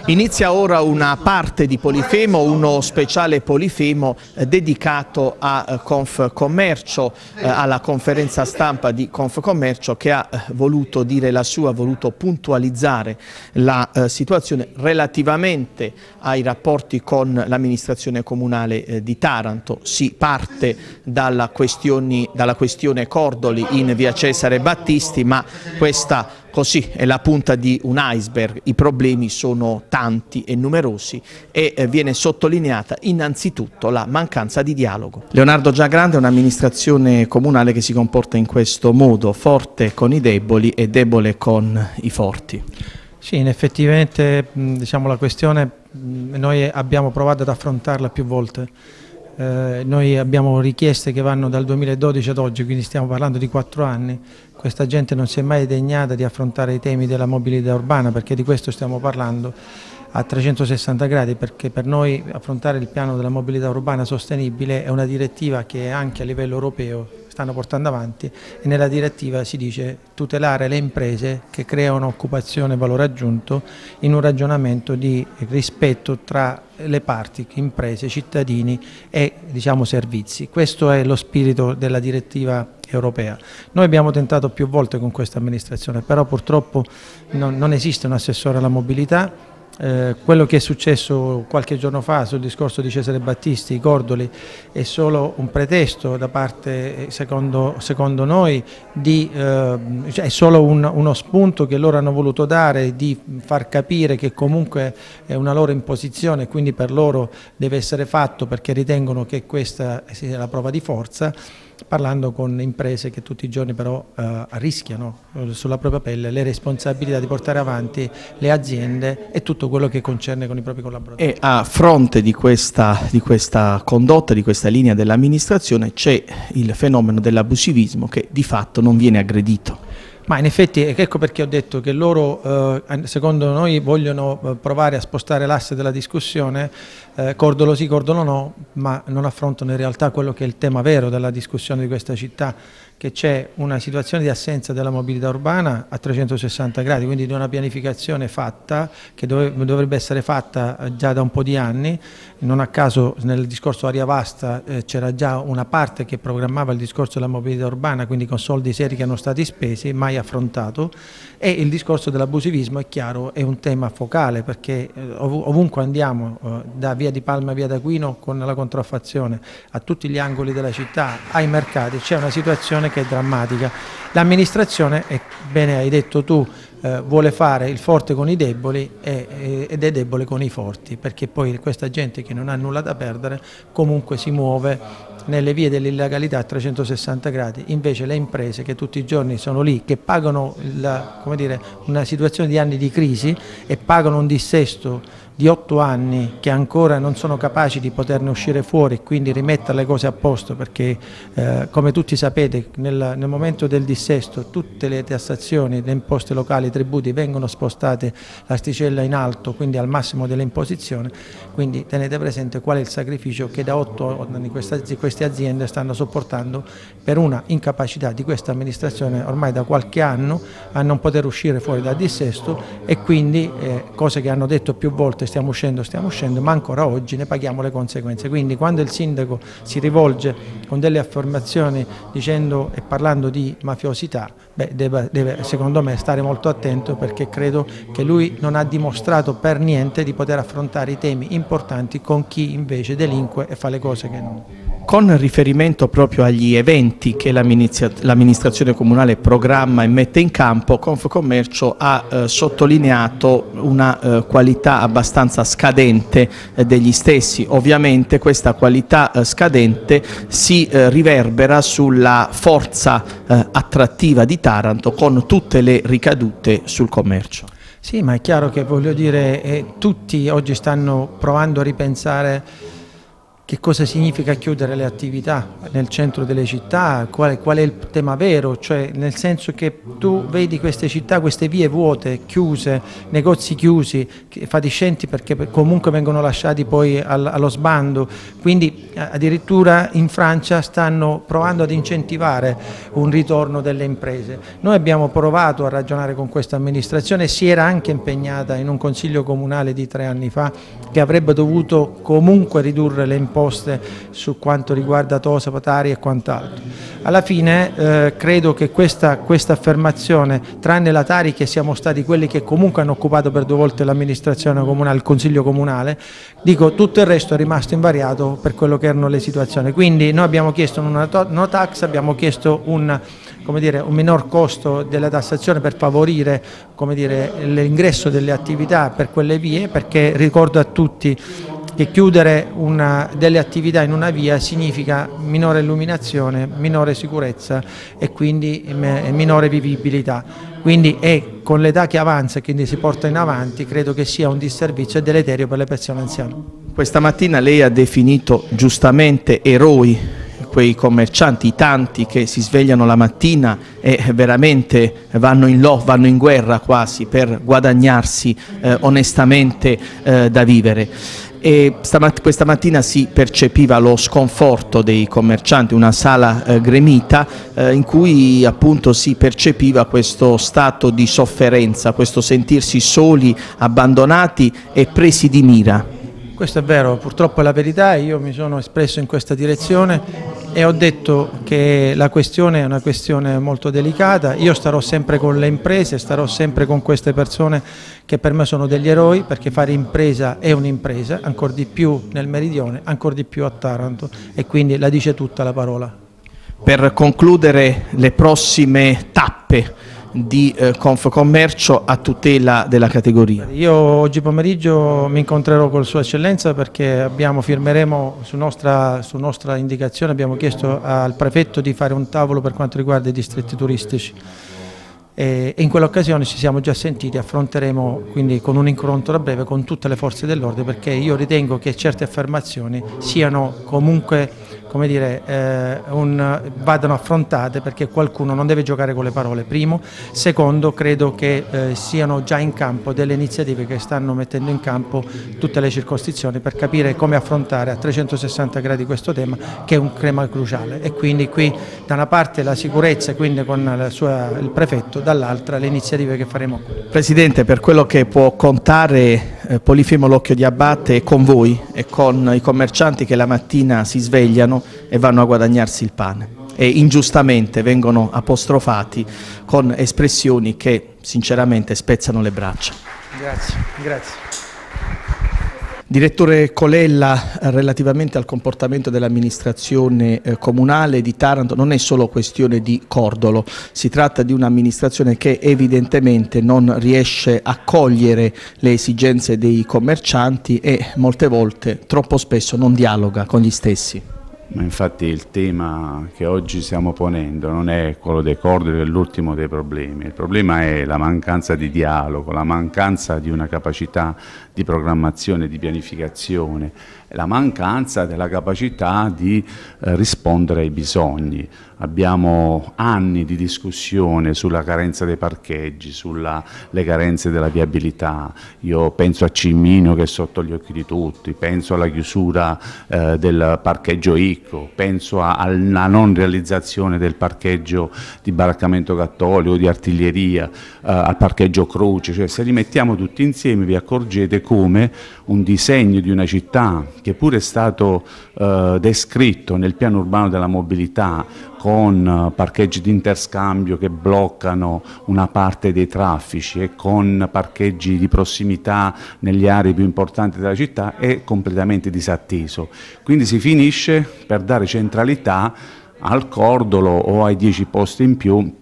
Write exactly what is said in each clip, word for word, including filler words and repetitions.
Inizia ora una parte di Polifemo, uno speciale Polifemo eh, dedicato a eh, Confcommercio, eh, alla conferenza stampa di Confcommercio che ha eh, voluto dire la sua, ha voluto puntualizzare la eh, situazione relativamente ai rapporti con l'amministrazione comunale eh, di Taranto. Si parte dalla, questioni, dalla questione Cordoli in via Cesare Battisti, ma questa così è la punta di un iceberg, i problemi sono tanti e numerosi e eh, viene sottolineata innanzitutto la mancanza di dialogo. Leonardo Giagrande è un'amministrazione comunale che si comporta in questo modo, forte con i deboli e debole con i forti. Sì, effettivamente diciamo, la questione noi abbiamo provato ad affrontarla più volte. Eh, noi abbiamo richieste che vanno dal duemiladodici ad oggi, quindi stiamo parlando di quattro anni. Questa gente non si è mai degnata di affrontare i temi della mobilità urbana, perché di questo stiamo parlando a trecentosessanta gradi, perché per noi affrontare il piano della mobilità urbana sostenibile è una direttiva che anche a livello europeo stanno portando avanti, e nella direttiva si dice tutelare le imprese che creano occupazione e valore aggiunto in un ragionamento di rispetto tra le parti, imprese, cittadini e diciamo, servizi. Questo è lo spirito della direttiva europea. Noi abbiamo tentato più volte con questa amministrazione, però purtroppo non, non esiste un assessore alla mobilità. Eh, quello che è successo qualche giorno fa sul discorso di Cesare Battisti, i Cordoli, è solo un pretesto da parte, secondo, secondo noi, di, eh, cioè è solo un, uno spunto che loro hanno voluto dare, di far capire che comunque è una loro imposizione, quindi per loro deve essere fatto perché ritengono che questa sia la prova di forza, parlando con imprese che tutti i giorni però eh, rischiano sulla propria pelle le responsabilità di portare avanti le aziende e tutto quello che concerne con i propri collaboratori. E a fronte di questa, di questa condotta, di questa linea dell'amministrazione, c'è il fenomeno dell'abusivismo che di fatto non viene aggredito. Ma in effetti ecco perché ho detto che loro eh, secondo noi vogliono provare a spostare l'asse della discussione, eh, Cordolo sì, Cordolo no, ma non affrontano in realtà quello che è il tema vero della discussione di questa città, che c'è una situazione di assenza della mobilità urbana a trecentosessanta gradi, quindi di una pianificazione fatta, che dove, dovrebbe essere fatta già da un po' di anni. Non a caso nel discorso Aria Vasta eh, c'era già una parte che programmava il discorso della mobilità urbana, quindi con soldi seri che erano stati spesi, mai affrontato, e il discorso dell'abusivismo è chiaro, è un tema focale, perché eh, ov ovunque andiamo, eh, da via di Palma a via d'Aquino con la contraffazione, a tutti gli angoli della città, ai mercati, c'è una situazione che è drammatica. L'amministrazione, e bene hai detto tu, eh, vuole fare il forte con i deboli e, e, ed è debole con i forti, perché poi questa gente che non ha nulla da perdere comunque si muove nelle vie dell'illegalità a trecentosessanta gradi, invece le imprese che tutti i giorni sono lì, che pagano la, come dire, una situazione di anni di crisi e pagano un dissesto di otto anni che ancora non sono capaci di poterne uscire fuori e quindi rimettere le cose a posto, perché eh, come tutti sapete nel, nel momento del dissesto tutte le tassazioni, le imposte locali, i tributi vengono spostate l'asticella in alto, quindi al massimo dell'imposizione, quindi tenete presente qual è il sacrificio che da otto anni questa, queste aziende stanno sopportando per una incapacità di questa amministrazione ormai da qualche anno a non poter uscire fuori dal dissesto, e quindi eh, cose che hanno detto più volte, stiamo uscendo, stiamo uscendo, ma ancora oggi ne paghiamo le conseguenze. Quindi quando il sindaco si rivolge con delle affermazioni dicendo e parlando di mafiosità, beh, deve, deve secondo me stare molto attento, perché credo che lui non ha dimostrato per niente di poter affrontare i temi importanti con chi invece delinque e fa le cose che non. Con riferimento proprio agli eventi che l'amministrazione comunale programma e mette in campo, Confcommercio ha eh, sottolineato una eh, qualità abbastanza scadente eh, degli stessi. Ovviamente questa qualità eh, scadente si eh, riverbera sulla forza eh, attrattiva di Taranto, con tutte le ricadute sul commercio. Sì, ma è chiaro che voglio dire, eh, tutti oggi stanno provando a ripensare che cosa significa chiudere le attività nel centro delle città, qual, qual è il tema vero, cioè nel senso che tu vedi queste città, queste vie vuote, chiuse, negozi chiusi, fatiscenti perché comunque vengono lasciati poi al, allo sbando, quindi addirittura in Francia stanno provando ad incentivare un ritorno delle imprese. Noi abbiamo provato a ragionare con questa amministrazione, si era anche impegnata in un consiglio comunale di tre anni fa che avrebbe dovuto comunque ridurre le imposte su quanto riguarda Tosa, Patari e quant'altro. Alla fine eh, credo che questa, questa affermazione, tranne la Tari che siamo stati quelli che comunque hanno occupato per due volte l'amministrazione comunale, il consiglio comunale, dico tutto il resto è rimasto invariato per quello che erano le situazioni. Quindi noi abbiamo chiesto una no tax, abbiamo chiesto un, come dire, un minor costo della tassazione per favorire l'ingresso delle attività per quelle vie, perché ricordo a tutti che chiudere una, delle attività in una via significa minore illuminazione, minore sicurezza e quindi minore vivibilità. Quindi è con l'età che avanza e quindi si porta in avanti, credo che sia un disservizio e deleterio per le persone anziane. Questa mattina lei ha definito giustamente eroi quei commercianti, i tanti che si svegliano la mattina e veramente vanno in lotta, vanno in guerra quasi per guadagnarsi eh, onestamente eh, da vivere. E stamat- questa mattina si percepiva lo sconforto dei commercianti, una sala eh, gremita eh, in cui appunto si percepiva questo stato di sofferenza, questo sentirsi soli, abbandonati e presi di mira. Questo è vero, purtroppo è la verità, io mi sono espresso in questa direzione e ho detto che la questione è una questione molto delicata, io starò sempre con le imprese, starò sempre con queste persone che per me sono degli eroi, perché fare impresa è un'impresa, ancora di più nel meridione, ancora di più a Taranto, e quindi la dice tutta la parola. Per concludere, le prossime tappe di eh, Confcommercio a tutela della categoria. Io oggi pomeriggio mi incontrerò con Sua Eccellenza perché abbiamo, firmeremo su nostra, su nostra indicazione, abbiamo chiesto al prefetto di fare un tavolo per quanto riguarda i distretti turistici e in quell'occasione ci siamo già sentiti, affronteremo quindi con un incontro a breve con tutte le forze dell'ordine, perché io ritengo che certe affermazioni siano comunque, come dire, eh, un, vadano affrontate, perché qualcuno non deve giocare con le parole, primo. Secondo, credo che eh, siano già in campo delle iniziative che stanno mettendo in campo tutte le circoscrizioni per capire come affrontare a trecentosessanta gradi questo tema, che è un tema cruciale, e quindi qui da una parte la sicurezza, quindi con la sua, il prefetto, dall'altra le iniziative che faremo. Presidente, per quello che può contare eh, Polifemo l'Occhio di Abate è con voi e con i commercianti che la mattina si svegliano e vanno a guadagnarsi il pane e ingiustamente vengono apostrofati con espressioni che sinceramente spezzano le braccia. Grazie, grazie. Direttore Colella, relativamente al comportamento dell'amministrazione eh, comunale di Taranto non è solo questione di Cordolo, si tratta di un'amministrazione che evidentemente non riesce a cogliere le esigenze dei commercianti e molte volte, troppo spesso, non dialoga con gli stessi. Ma infatti il tema che oggi stiamo ponendo non è quello dei Cordoli, che è l'ultimo dei problemi. Il problema è la mancanza di dialogo, la mancanza di una capacità di programmazione, di pianificazione, la mancanza della capacità di eh, rispondere ai bisogni. Abbiamo anni di discussione sulla carenza dei parcheggi, sulle carenze della viabilità. Io penso a Cimino che è sotto gli occhi di tutti, penso alla chiusura eh, del parcheggio Icco, penso a, alla non realizzazione del parcheggio di baraccamento cattolico, di artiglieria, eh, al parcheggio Croce. Cioè, se li mettiamo tutti insieme vi accorgete come un disegno di una città, che pure è stato eh, descritto nel piano urbano della mobilità, con parcheggi di interscambio che bloccano una parte dei traffici e con parcheggi di prossimità nelle aree più importanti della città, è completamente disatteso. Quindi si finisce per dare centralità al Cordolo o ai dieci posti in più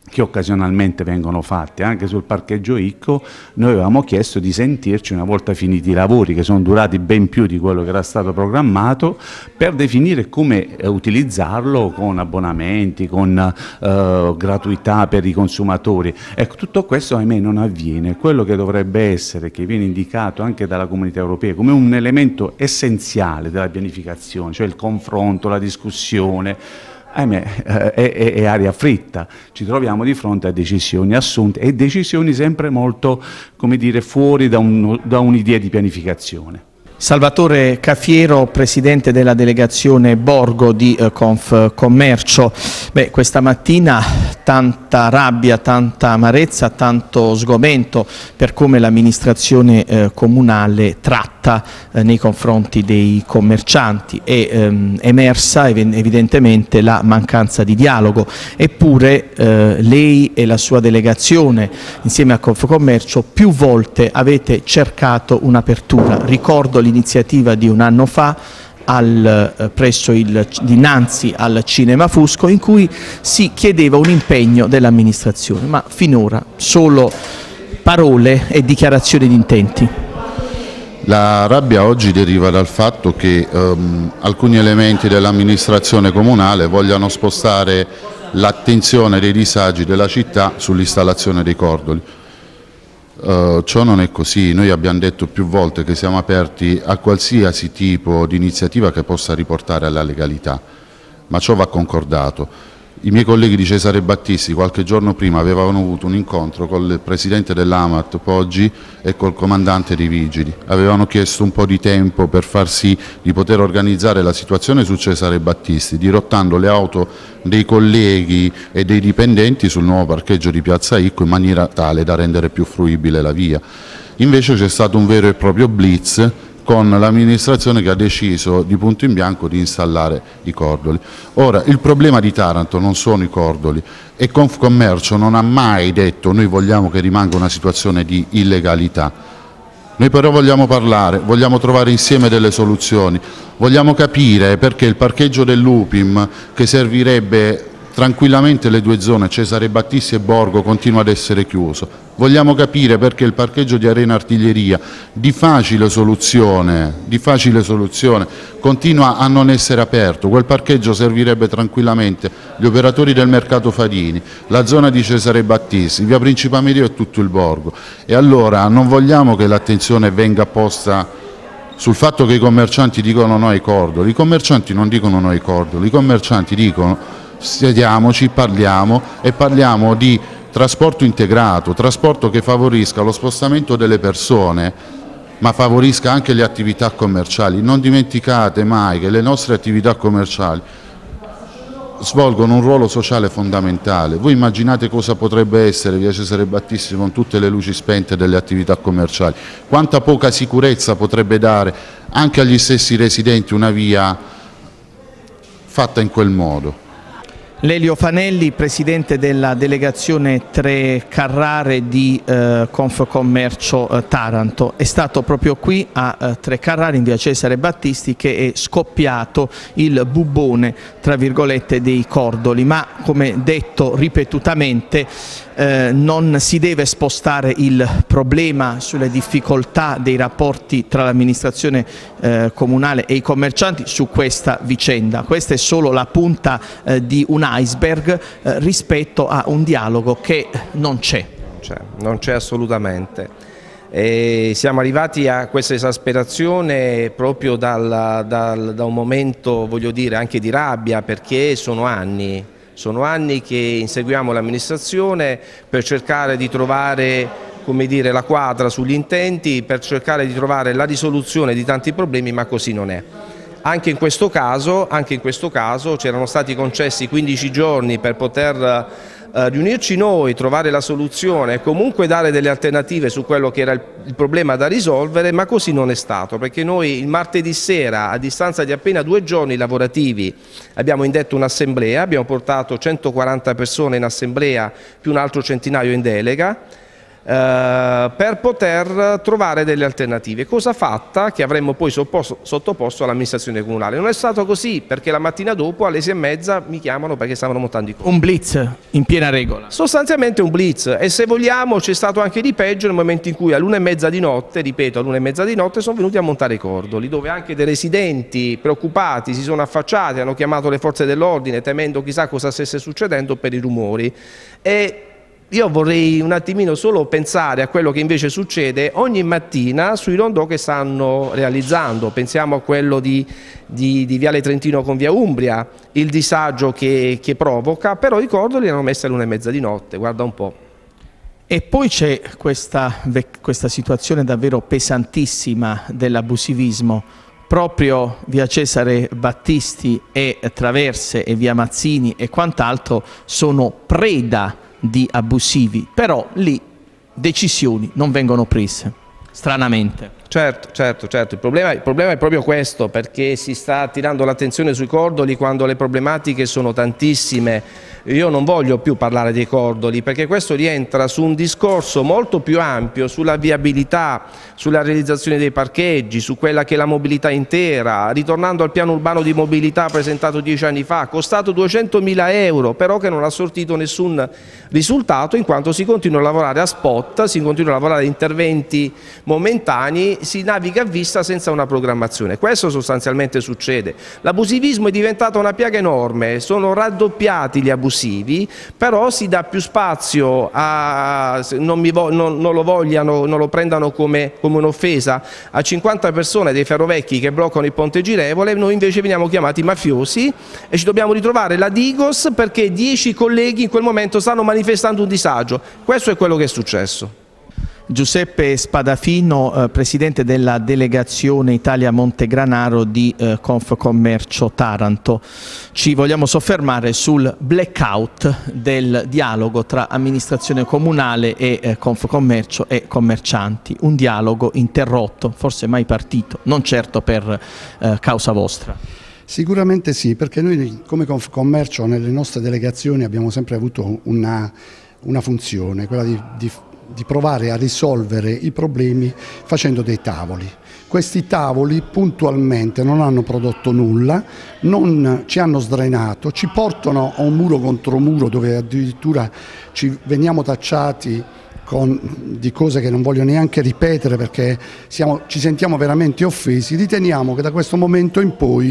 che occasionalmente vengono fatte. Anche sul parcheggio Icco noi avevamo chiesto di sentirci una volta finiti i lavori, che sono durati ben più di quello che era stato programmato, per definire come utilizzarlo con abbonamenti, con eh, gratuità per i consumatori. Ecco, tutto questo ahimè non avviene. Quello che dovrebbe essere, che viene indicato anche dalla Comunità Europea come un elemento essenziale della pianificazione, cioè il confronto, la discussione, ahimè, eh, è, è, è aria fritta. Ci troviamo di fronte a decisioni assunte e decisioni sempre molto, come dire, fuori da, un, da un'idea di pianificazione. Salvatore Cafiero, presidente della delegazione Borgo di eh, Confcommercio. Beh, questa mattina tanta rabbia, tanta amarezza, tanto sgomento per come l'amministrazione eh, comunale tratta eh, nei confronti dei commercianti. È ehm, emersa evidentemente la mancanza di dialogo, eppure eh, lei e la sua delegazione insieme a Confcommercio più volte avete cercato un'apertura. Ricordo l'iniziativa di un anno fa al, eh, presso il, dinanzi al Cinema Fusco, in cui si chiedeva un impegno dell'amministrazione, ma finora solo parole e dichiarazioni di intenti. La rabbia oggi deriva dal fatto che ehm, alcuni elementi dell'amministrazione comunale vogliano spostare l'attenzione dei disagi della città sull'installazione dei cordoli. Uh, ciò non è così. Noi abbiamo detto più volte che siamo aperti a qualsiasi tipo di iniziativa che possa riportare alla legalità, ma ciò va concordato. I miei colleghi di Cesare Battisti qualche giorno prima avevano avuto un incontro con il presidente dell'Amat Poggi e col comandante dei Vigili. Avevano chiesto un po' di tempo per far sì di poter organizzare la situazione su Cesare Battisti, dirottando le auto dei colleghi e dei dipendenti sul nuovo parcheggio di Piazza Icco in maniera tale da rendere più fruibile la via. Invece c'è stato un vero e proprio blitz con l'amministrazione che ha deciso di punto in bianco di installare i cordoli. Ora, il problema di Taranto non sono i cordoli e Confcommercio non ha mai detto noi vogliamo che rimanga una situazione di illegalità. Noi però vogliamo parlare, vogliamo trovare insieme delle soluzioni, vogliamo capire perché il parcheggio dell'U P I M, che servirebbe tranquillamente le due zone, Cesare Battisti e Borgo, continua ad essere chiuso. Vogliamo capire perché il parcheggio di Arena Artiglieria, di facile soluzione, di facile soluzione, continua a non essere aperto. Quel parcheggio servirebbe tranquillamente gli operatori del mercato Fadini, la zona di Cesare Battisti, via Principe Amedeo e tutto il Borgo. E allora non vogliamo che l'attenzione venga posta sul fatto che i commercianti dicono no ai cordoli. I commercianti non dicono no ai cordoli, i commercianti dicono sediamoci, parliamo e parliamo di trasporto integrato, trasporto che favorisca lo spostamento delle persone ma favorisca anche le attività commerciali. Non dimenticate mai che le nostre attività commerciali svolgono un ruolo sociale fondamentale. Voi immaginate cosa potrebbe essere via Cesare Battisti con tutte le luci spente delle attività commerciali, quanta poca sicurezza potrebbe dare anche agli stessi residenti una via fatta in quel modo. Lelio Fanelli, presidente della delegazione Tre Carrare di eh, Confcommercio eh, Taranto, è stato proprio qui a eh, Tre Carrare in via Cesare Battisti che è scoppiato il bubbone tra virgolette dei cordoli, ma come detto ripetutamente eh, non si deve spostare il problema sulle difficoltà dei rapporti tra l'amministrazione eh, comunale e i commercianti su questa vicenda. Questa è solo la punta eh, di un iceberg eh, rispetto a un dialogo che non c'è. Non c'è assolutamente. E siamo arrivati a questa esasperazione proprio dal, dal, da un momento, voglio dire, anche di rabbia, perché sono anni, sono anni che inseguiamo l'amministrazione per cercare di trovare, come dire, la quadra sugli intenti, per cercare di trovare la risoluzione di tanti problemi, ma così non è. Anche in questo caso, anche in questo caso c'erano stati concessi quindici giorni per poter eh, riunirci noi, trovare la soluzione e comunque dare delle alternative su quello che era il, il problema da risolvere, ma così non è stato, perché noi il martedì sera, a distanza di appena due giorni lavorativi, abbiamo indetto un'assemblea, abbiamo portato centoquaranta persone in assemblea più un altro centinaio in delega. eh, per poter trovare delle alternative, cosa fatta che avremmo poi sottoposto, sottoposto all'amministrazione comunale. Non è stato così, perché la mattina dopo alle sei e mezza mi chiamano perché stavano montando i conti. Un blitz in piena regola. Sostanzialmente un blitz, e se vogliamo c'è stato anche di peggio nel momento in cui all'una e mezza di notte, ripeto all'una e mezza di notte, sono venuti a montare i cordoli, dove anche dei residenti preoccupati si sono affacciati, hanno chiamato le forze dell'ordine temendo chissà cosa stesse succedendo per i rumori. E io vorrei un attimino solo pensare a quello che invece succede ogni mattina sui rondò che stanno realizzando. Pensiamo a quello di, di, di Viale Trentino con Via Umbria, il disagio che, che provoca, però i cordoli li hanno messi all'una e mezza di notte, guarda un po'. E poi c'è questa, questa situazione davvero pesantissima dell'abusivismo. Proprio via Cesare Battisti e Traverse e via Mazzini e quant'altro sono preda di abusivi, però lì decisioni non vengono prese, stranamente. Certo, certo, certo. Il problema, il problema è proprio questo, perché si sta attirando l'attenzione sui cordoli quando le problematiche sono tantissime. Io non voglio più parlare dei cordoli, perché questo rientra su un discorso molto più ampio sulla viabilità, sulla realizzazione dei parcheggi, su quella che è la mobilità intera, ritornando al piano urbano di mobilità presentato dieci anni fa, costato duecentomila euro, però che non ha sortito nessun risultato, in quanto si continua a lavorare a spot, si continua a lavorare a interventi momentanei, si naviga a vista senza una programmazione. Questo sostanzialmente succede. L'abusivismo è diventato una piaga enorme, sono raddoppiati gli abusivi, però si dà più spazio a, non, mi vo, non, non lo vogliano, non lo prendano come, come un'offesa, a cinquanta persone dei ferrovecchi che bloccano il ponte girevole. Noi invece veniamo chiamati mafiosi e ci dobbiamo ritrovare la Digos perché dieci colleghi in quel momento stanno manifestando un disagio. Questo è quello che è successo. Giuseppe Spadafino, eh, presidente della delegazione Italia Montegranaro di eh, Confcommercio Taranto. Ci vogliamo soffermare sul blackout del dialogo tra amministrazione comunale e eh, Confcommercio e commercianti. Un dialogo interrotto, forse mai partito, non certo per eh, causa vostra. Sicuramente sì, perché noi come Confcommercio nelle nostre delegazioni abbiamo sempre avuto una, una funzione, quella di, di di provare a risolvere i problemi facendo dei tavoli. Questi tavoli puntualmente non hanno prodotto nulla, non ci hanno sdrenato, ci portano a un muro contro muro dove addirittura ci veniamo tacciati con, di cose che non voglio neanche ripetere perché siamo, ci sentiamo veramente offesi. Riteniamo che da questo momento in poi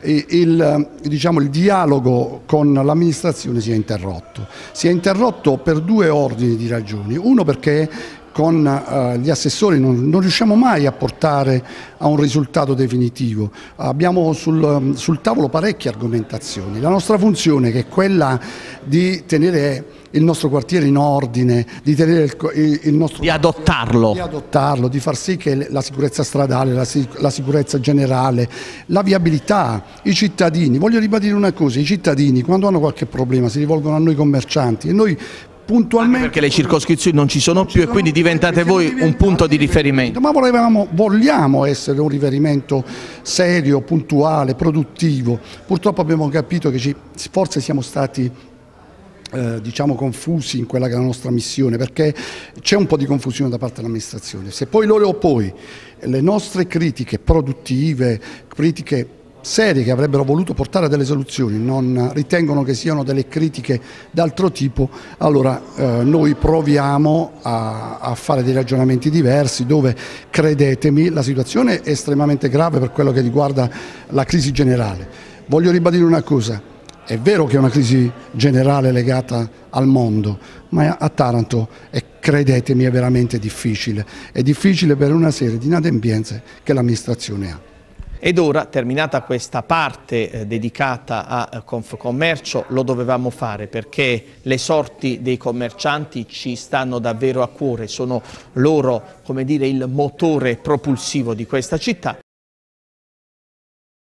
il, diciamo, il dialogo con l'amministrazione sia interrotto. Sia interrotto per due ordini di ragioni. Uno perché con uh, gli assessori non, non riusciamo mai a portare a un risultato definitivo. Abbiamo sul, sul tavolo parecchie argomentazioni. La nostra funzione, che è quella di tenere il nostro quartiere in ordine, di tenere il, il nostro di adottarlo. di adottarlo, di far sì che la sicurezza stradale, la, la sicurezza generale, la viabilità, i cittadini. Voglio ribadire una cosa: i cittadini quando hanno qualche problema si rivolgono a noi commercianti e noi puntualmente, anche perché le circoscrizioni non ci sono non più ci e quindi diventate voi un punto di riferimento. Ma volevamo, vogliamo essere un riferimento serio, puntuale, produttivo. Purtroppo abbiamo capito che ci, forse siamo stati eh, diciamo confusi in quella che è la nostra missione, perché c'è un po' di confusione da parte dell'amministrazione. Se poi loro poi le nostre critiche produttive, critiche serie che avrebbero voluto portare delle soluzioni non ritengono che siano delle critiche d'altro tipo, allora eh, noi proviamo a, a fare dei ragionamenti diversi dove, credetemi, la situazione è estremamente grave per quello che riguarda la crisi generale. Voglio ribadire una cosa: è vero che è una crisi generale legata al mondo, ma a Taranto, e credetemi, è veramente difficile. È difficile per una serie di inadempienze che l'amministrazione ha. Ed ora, terminata questa parte eh, dedicata a eh, Confcommercio, lo dovevamo fare perché le sorti dei commercianti ci stanno davvero a cuore, sono loro, come dire, il motore propulsivo di questa città.